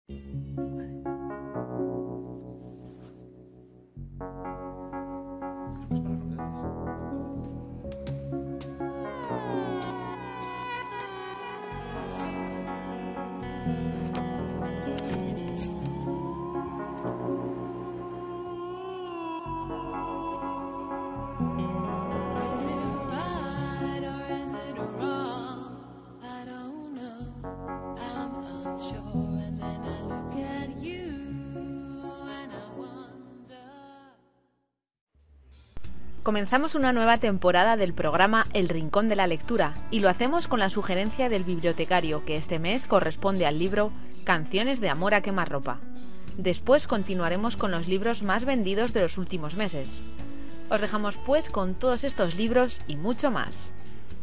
Comenzamos una nueva temporada del programa El Rincón de la Lectura y lo hacemos con la sugerencia del bibliotecario, que este mes corresponde al libro Canciones de amor a quemarropa. Después continuaremos con los libros más vendidos de los últimos meses. Os dejamos pues con todos estos libros y mucho más.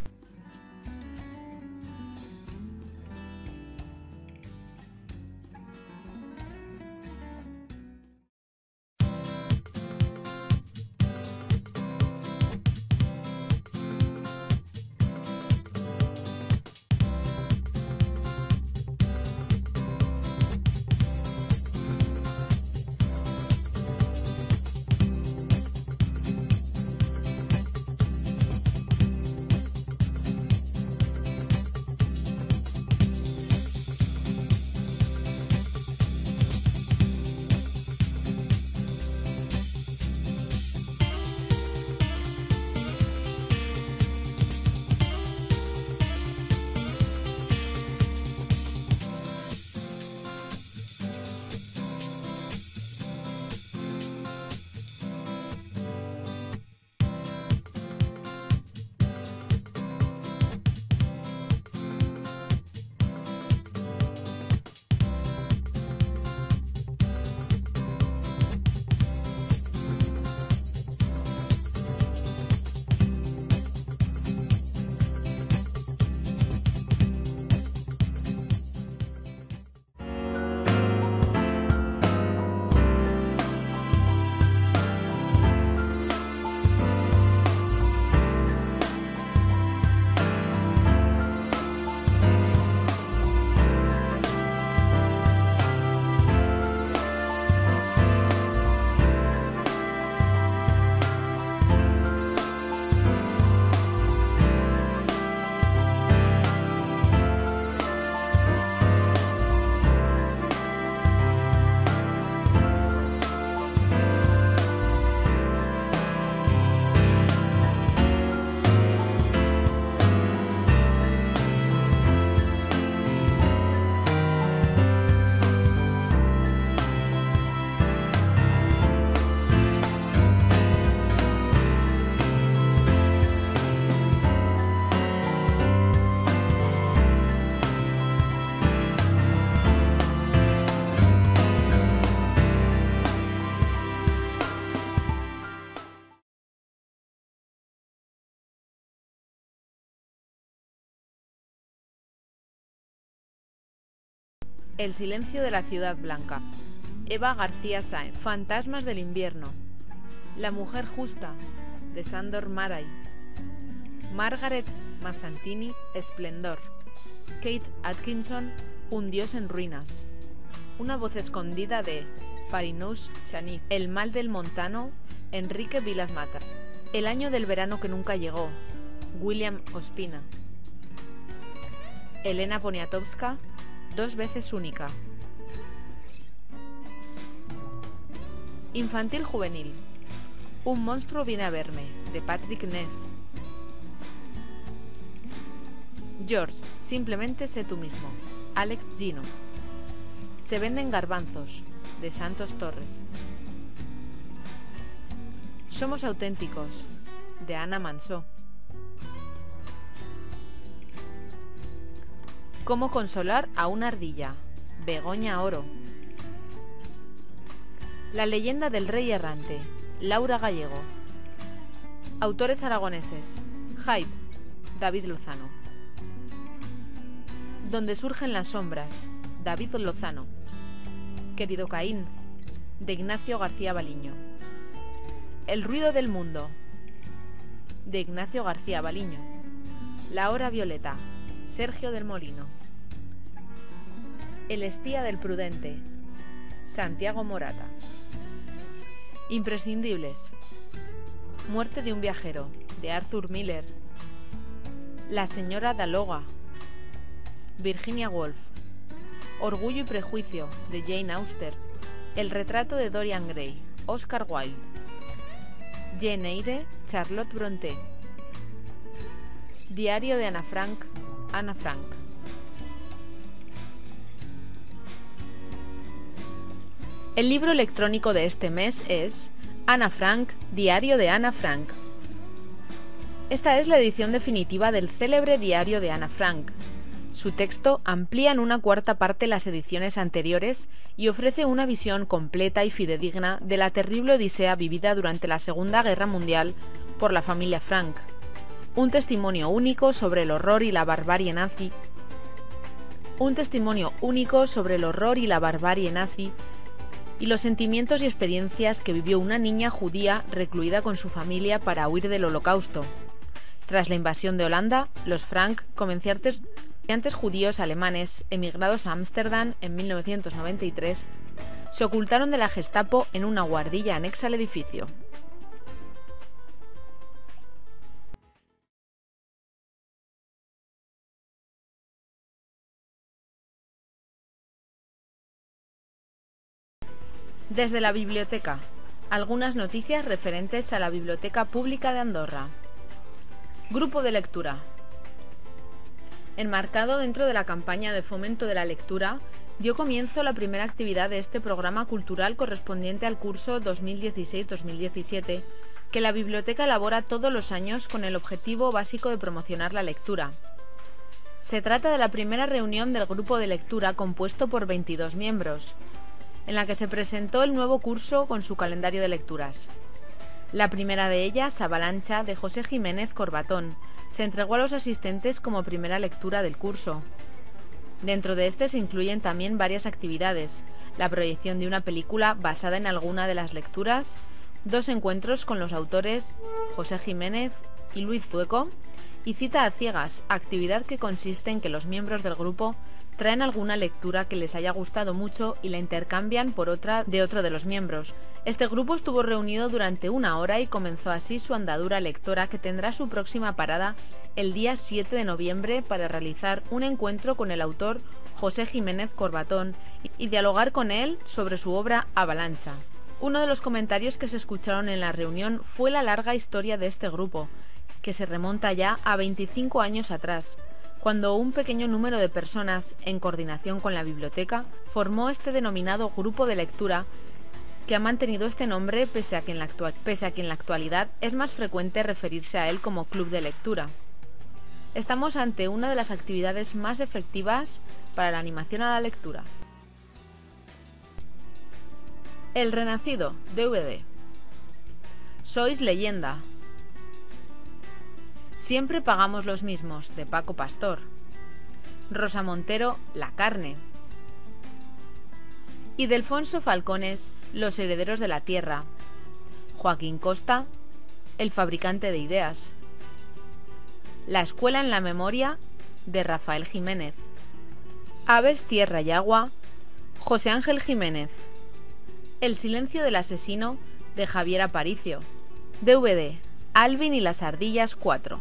El silencio de la ciudad blanca. Eva García Sáenz. Fantasmas del invierno. La mujer justa, de Sándor Márai. Margaret Mazzantini, Esplendor. Kate Atkinson, Un dios en ruinas. Una voz escondida de Farinous Shanif. El mal del montano, Enrique Vilas Matas. El año del verano que nunca llegó, William Ospina. Elena Poniatowska, Dos veces única. Infantil juvenil. Un monstruo viene a verme, de Patrick Ness. George, simplemente sé tú mismo, Alex Gino. Se venden garbanzos, de Santos Torres. Somos auténticos, de Ana Mansó. Cómo consolar a una ardilla, Begoña Oro. La leyenda del rey errante, Laura Gallego. Autores aragoneses, Hyde, David Lozano. Donde surgen las sombras, David Lozano. Querido Caín, de Ignacio García Baliño. El ruido del mundo, de Ignacio García Baliño. La hora violeta, Sergio del Molino. El espía del prudente, Santiago Morata. Imprescindibles. Muerte de un viajero, de Arthur Miller. La señora Daloga, Virginia Woolf. Orgullo y prejuicio, de Jane Austen. El retrato de Dorian Gray, Oscar Wilde. Jane Eyre, Charlotte Brontë. Diario de Ana Frank, Ana Frank. El libro electrónico de este mes es Ana Frank, Diario de Ana Frank. Esta es la edición definitiva del célebre Diario de Ana Frank. Su texto amplía en una cuarta parte las ediciones anteriores y ofrece una visión completa y fidedigna de la terrible odisea vivida durante la Segunda Guerra Mundial por la familia Frank. Un testimonio único sobre el horror y la barbarie nazi. Y los sentimientos y experiencias que vivió una niña judía recluida con su familia para huir del Holocausto. Tras la invasión de Holanda, los Frank, comerciantes judíos alemanes emigrados a Ámsterdam en 1993, se ocultaron de la Gestapo en una guardilla anexa al edificio. Desde la biblioteca. Algunas noticias referentes a la Biblioteca Pública de Andorra. Grupo de lectura. Enmarcado dentro de la campaña de fomento de la lectura, dio comienzo la primera actividad de este programa cultural correspondiente al curso 2016-2017, que la biblioteca elabora todos los años con el objetivo básico de promocionar la lectura. Se trata de la primera reunión del grupo de lectura compuesto por 22 miembros, en la que se presentó el nuevo curso con su calendario de lecturas. La primera de ellas, Avalancha, de José Jiménez Corbatón, se entregó a los asistentes como primera lectura del curso. Dentro de este se incluyen también varias actividades: la proyección de una película basada en alguna de las lecturas, 2 encuentros con los autores José Jiménez y Luis Zueco, y cita a ciegas, actividad que consiste en que los miembros del grupo traen alguna lectura que les haya gustado mucho y la intercambian por otra de otro de los miembros. Este grupo estuvo reunido durante 1 hora y comenzó así su andadura lectora, que tendrá su próxima parada el día 7 de noviembre para realizar un encuentro con el autor José Jiménez Corbatón y dialogar con él sobre su obra Avalancha. Uno de los comentarios que se escucharon en la reunión fue la larga historia de este grupo, que se remonta ya a 25 años atrás, cuando un pequeño número de personas, en coordinación con la biblioteca, formó este denominado grupo de lectura, que ha mantenido este nombre pese a que en la actualidad es más frecuente referirse a él como club de lectura. Estamos ante una de las actividades más efectivas para la animación a la lectura. El Renacido, DVD. Sois leyenda. Siempre pagamos los mismos, de Paco Pastor. Rosa Montero, La carne. Y Delfonso Falcones, Los herederos de la tierra. Joaquín Costa, El fabricante de ideas. La escuela en la memoria, de Rafael Jiménez. Aves, tierra y agua, José Ángel Jiménez. El silencio del asesino, de Javier Aparicio. DVD, Alvin y las ardillas 4.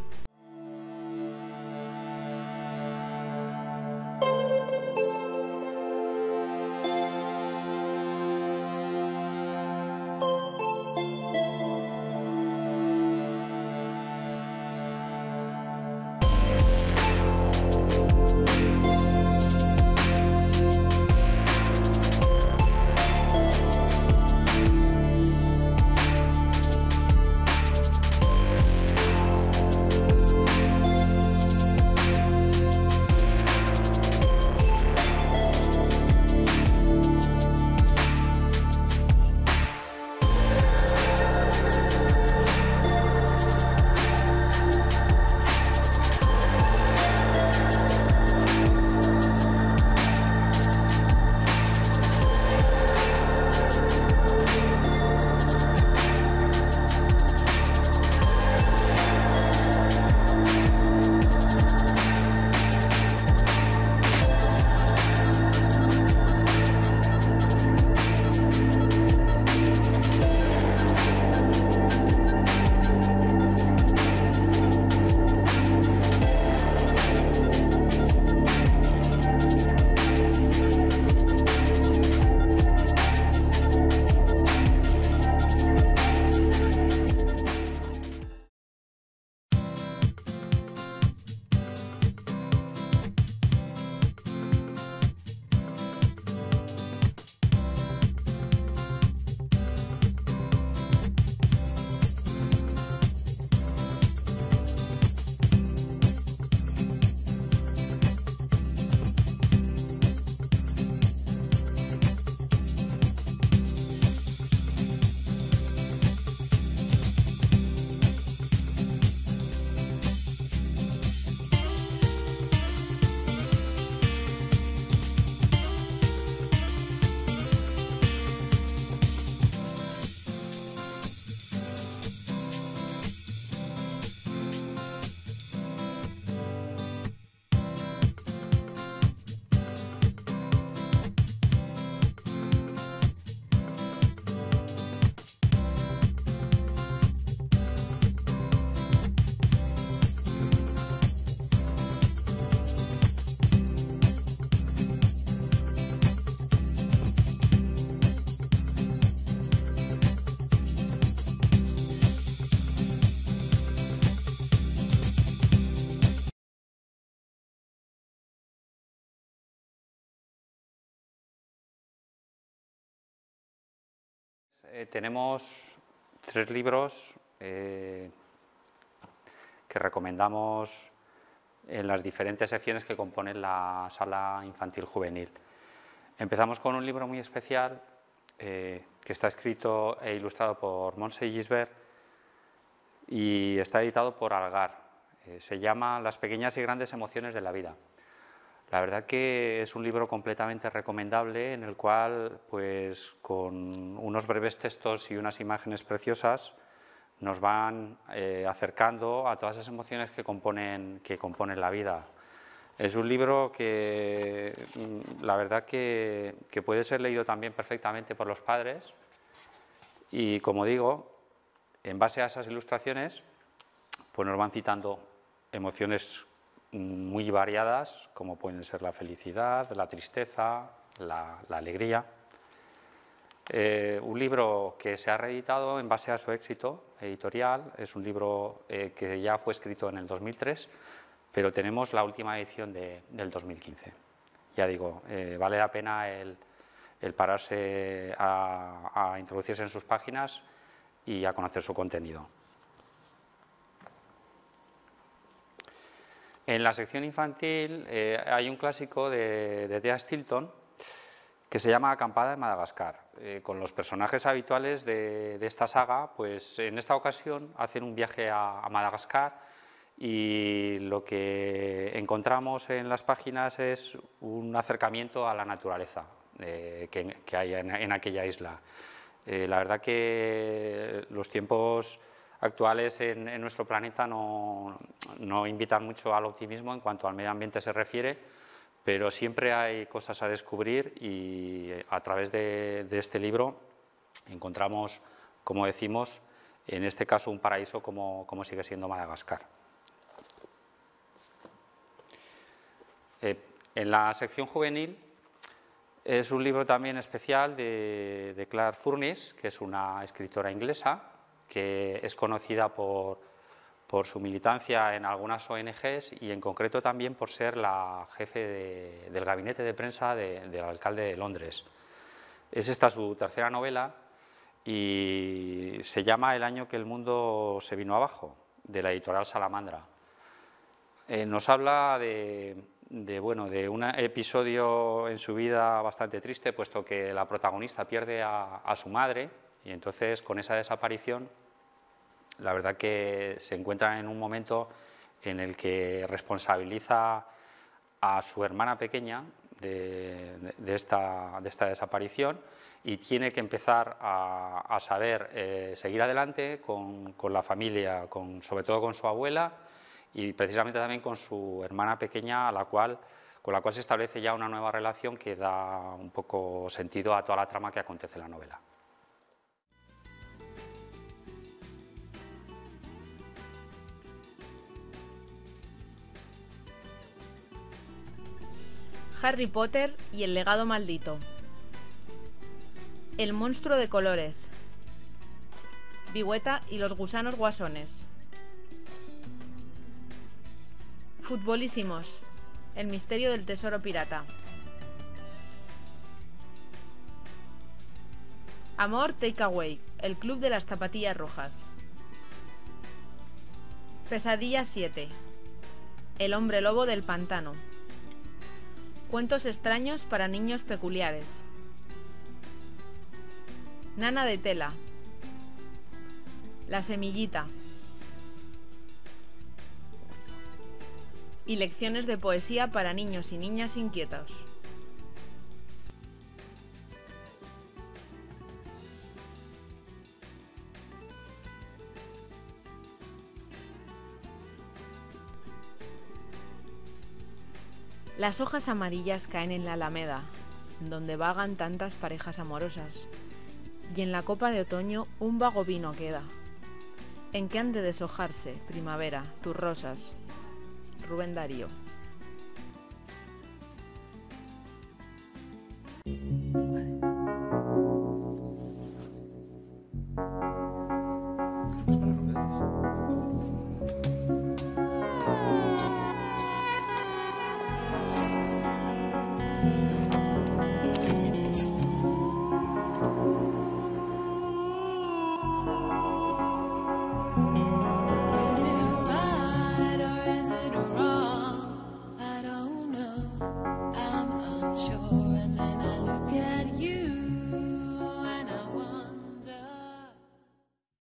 Tenemos 3 libros que recomendamos en las diferentes secciones que componen la sala infantil juvenil. Empezamos con un libro muy especial que está escrito e ilustrado por Montse Gisbert y está editado por Algar. Se llama Las pequeñas y grandes emociones de la vida. La verdad que es un libro completamente recomendable en el cual, pues, con unos breves textos y unas imágenes preciosas nos van acercando a todas esas emociones que componen la vida. Es un libro que la verdad que puede ser leído también perfectamente por los padres y, como digo, en base a esas ilustraciones pues nos van citando emociones muy variadas, como pueden ser la felicidad, la tristeza, la alegría. Un libro que se ha reeditado en base a su éxito editorial, es un libro que ya fue escrito en el 2003, pero tenemos la última edición del 2015. Ya digo, vale la pena el pararse a introducirse en sus páginas y a conocer su contenido. En la sección infantil hay un clásico de Thea Stilton que se llama Acampada en Madagascar. Con los personajes habituales de esta saga, pues en esta ocasión hacen un viaje a Madagascar y lo que encontramos en las páginas es un acercamiento a la naturaleza que hay en aquella isla. La verdad que los tiempos actuales en nuestro planeta no invitan mucho al optimismo en cuanto al medio ambiente se refiere, pero siempre hay cosas a descubrir y a través de este libro encontramos, como decimos, en este caso un paraíso como sigue siendo Madagascar. En la sección juvenil es un libro también especial de Clare Furniss, que es una escritora inglesa que es conocida por su militancia en algunas ONGs y en concreto también por ser la jefe del gabinete de prensa del alcalde de Londres. Es esta su tercera novela y se llama El año que el mundo se vino abajo, de la editorial Salamandra. Nos habla de un episodio en su vida bastante triste, puesto que la protagonista pierde a su madre y entonces con esa desaparición la verdad que se encuentra en un momento en el que responsabiliza a su hermana pequeña de esta desaparición y tiene que empezar a saber seguir adelante con la familia, sobre todo con su abuela y precisamente también con su hermana pequeña, con la cual se establece ya una nueva relación que da un poco sentido a toda la trama que acontece en la novela. Harry Potter y el legado maldito. El monstruo de colores. Vihueta y los gusanos guasones. Futbolísimos. El misterio del tesoro pirata. Amor Takeaway. El club de las zapatillas rojas. Pesadilla 7. El hombre lobo del pantano. Cuentos extraños para niños peculiares. Nana de tela. La semillita. Y lecciones de poesía para niños y niñas inquietos. Las hojas amarillas caen en la alameda, donde vagan tantas parejas amorosas, y en la copa de otoño un vago vino queda. ¿En qué han de deshojarse, primavera, tus rosas? Rubén Darío.